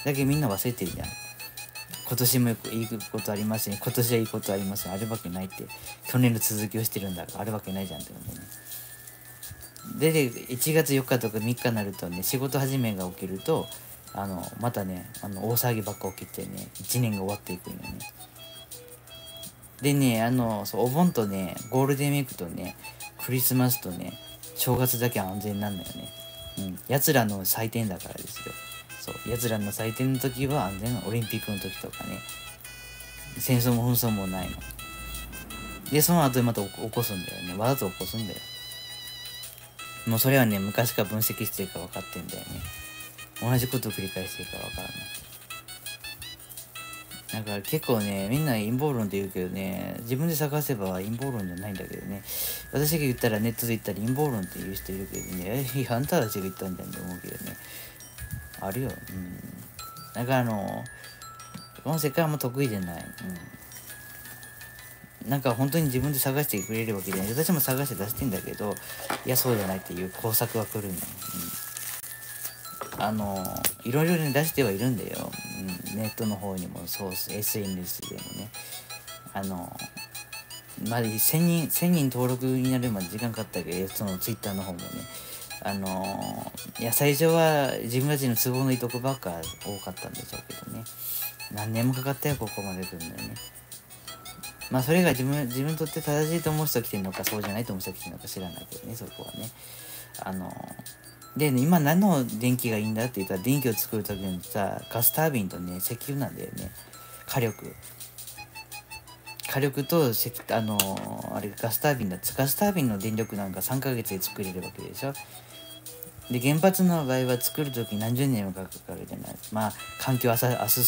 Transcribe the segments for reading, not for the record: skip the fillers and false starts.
だけどみんな忘れてるじゃん。今年もいいことありますね、今年はいいことありますね、あるわけないって。去年の続きをしてるんだからあるわけないじゃんって思うね。で1月4日とか3日になるとね、仕事始めが起きるとまたね大騒ぎばっか起きてね、1年が終わっていくんよね。でねそうお盆とねゴールデンウィークとねクリスマスとね正月だけ安全なんだよね。やつらの祭典だからですよ。そうやつらの祭典の時は安全な、オリンピックの時とかね、戦争も紛争もないので、その後また起こすんだよね。わざと起こすんだよ。もうそれはね昔から分析してるから分かってんだよね。同じことを繰り返してるから分からない。だから結構ね、みんな陰謀論って言うけどね、自分で探せば陰謀論じゃないんだけどね。私が言ったらネットで言ったら陰謀論って言う人いるけどね、いやあんたたちが言ったんじゃんって思うけどね。あるよ。だからこの世界はもう得意じゃない。なんか本当に自分で探してくれるわけじゃない。私も探して出してんだけど、いやそうじゃないっていう工作は来るのよ。いろいろね出してはいるんだよ。ネットの方にもそうです。SNS でもね。まだ1000人登録になるまで時間かかったけど、その Twitter の方もね。いや最初は自分たちの都合のいいとこばっか多かったんでしょうけどね。何年もかかったよ、ここまで来るんだよね。まあそれが自分にとって正しいと思う人が来てるのか、そうじゃないと思う人が来てるのか知らないけどね、そこはね。でね、今何の電気がいいんだって言ったら、電気を作る時にさ、ガスタービンとね、石油なんだよね。火力とあれガスタービンだ。ガスタービンの電力なんか3ヶ月で作れるわけでしょ。で原発の場合は作る時に何十年もかかるじゃない。まあ環境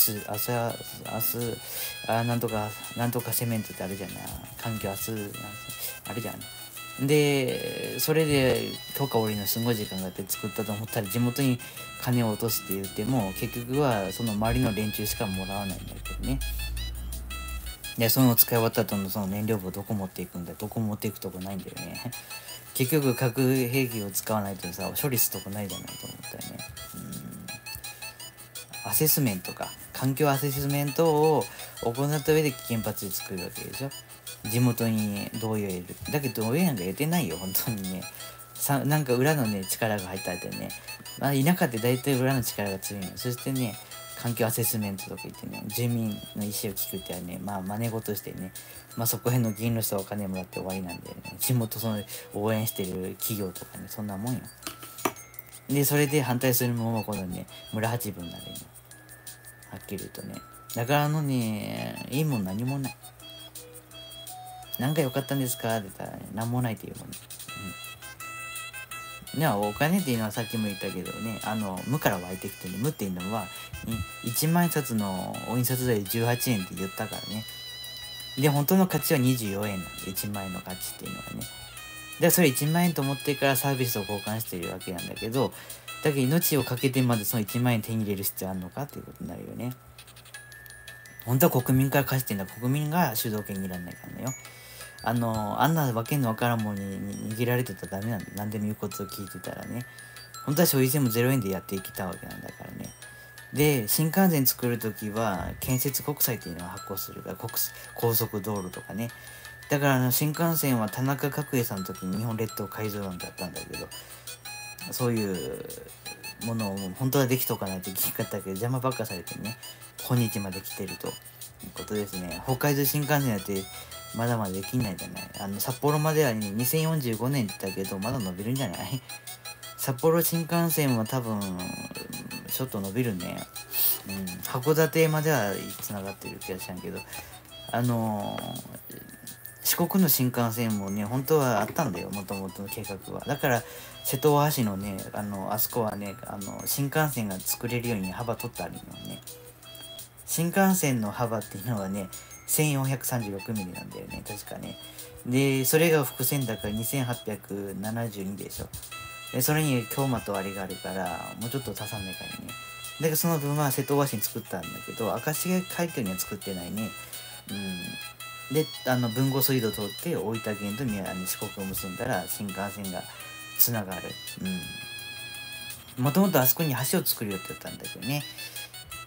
なんとかセメントってあるじゃない。環境あるじゃん。でそれで許可下りのすごい時間があって作ったと思ったら、地元に金を落とすって言っても結局はその周りの連中しかもらわないんだけどね。でその使い終わった後のその燃料棒どこ持っていくんだ。どこ持っていくとこないんだよね。結局核兵器を使わないとさ処理するとこないじゃないと思ったよね。アセスメントか、環境アセスメントを行った上で原発で作るわけでしょ。地元に同意を得る。だけど同意なんか得てないよ本当にね。なんか裏のね力が入ったってね、田舎って大体裏の力が強いの。そしてね環境アセスメントとか言ってね、住民の意思を聞くってはね、真似事してね、そこへんの議員の人はお金もらって終わりなんでね、地元その応援してる企業とかね、そんなもんよ。でそれで反対するものもこのね村八分になるよ。はっきり言うとね。だからいいもん何もない。なんか良かったんですかって言ったらね、何もないっていうもんね。お金っていうのはさっきも言ったけどね、無から湧いてきてね、無っていうのは、1万円札のお印刷代18円って言ったからね。で、本当の価値は24円なんで、1万円の価値っていうのはね。で、それ1万円と思ってからサービスを交換してるわけなんだけど、だけど命をかけてまでその1万円手に入れる必要あるのかっていうことになるよね。本当は国民から貸してんだ。国民が主導権握らないからねよ。あんなわけのわからんものに握られてたらダメなんだ。何でも言うことを聞いてたらね。本当は消費税も0円でやっていきたわけなんだからね。で、新幹線作るときは建設国債っていうのを発行するから、高速道路とかね。だから新幹線は田中角栄さんの時に日本列島改造案だったんだけど、そういうものを本当はできとかないといけなかったけど邪魔ばっかされてね、今日まで来てるということですね。北海道新幹線だってまだまだできないじゃない。札幌までは、ね、2045年って言ったけどまだ伸びるんじゃない。札幌新幹線は多分ちょっと伸びるね。函館まではつながってる気がしたんけど、四国の新幹線もね本当はあったんだよ、もともとの計画は。だから瀬戸大橋のねあそこはね新幹線が作れるように幅取ってあるのね。新幹線の幅っていうのはね1436ミリなんだよね確かね。でそれが複線だから2872でしょ。でそれに京間と割りがあるからもうちょっと足さんないからね。だからその分は瀬戸大橋に作ったんだけど明石海峡には作ってないね。で豊後水道通って大分県と四国を結んだら新幹線がつながる。もともとあそこに橋を作るよって言ったんだけどね。